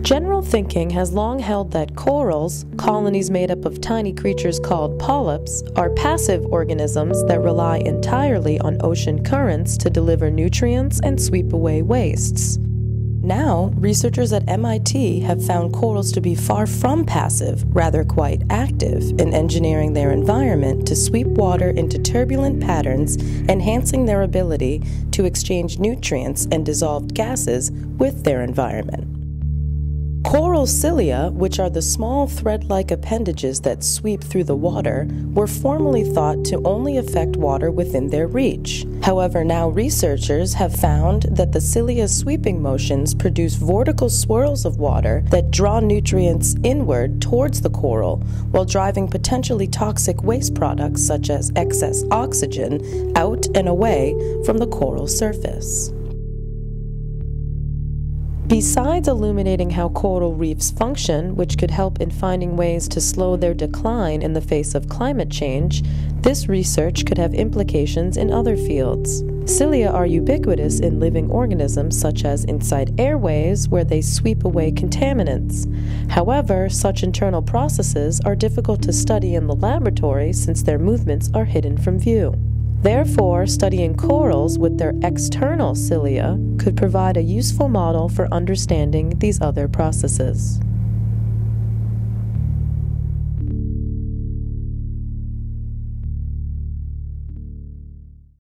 General thinking has long held that corals, colonies made up of tiny creatures called polyps, are passive organisms that rely entirely on ocean currents to deliver nutrients and sweep away wastes. Now, researchers at MIT have found corals to be far from passive, rather quite active, in engineering their environment to sweep water into turbulent patterns, enhancing their ability to exchange nutrients and dissolved gases with their environment. Coral cilia, which are the small thread-like appendages that sweep through the water, were formerly thought to only affect water within their reach. However, now researchers have found that the cilia's sweeping motions produce vortical swirls of water that draw nutrients inward towards the coral, while driving potentially toxic waste products such as excess oxygen out and away from the coral surface. Besides illuminating how coral reefs function, which could help in finding ways to slow their decline in the face of climate change, this research could have implications in other fields. Cilia are ubiquitous in living organisms such as inside airways, where they sweep away contaminants. However, such internal processes are difficult to study in the laboratory since their movements are hidden from view. Therefore, studying corals with their external cilia could provide a useful model for understanding these other processes.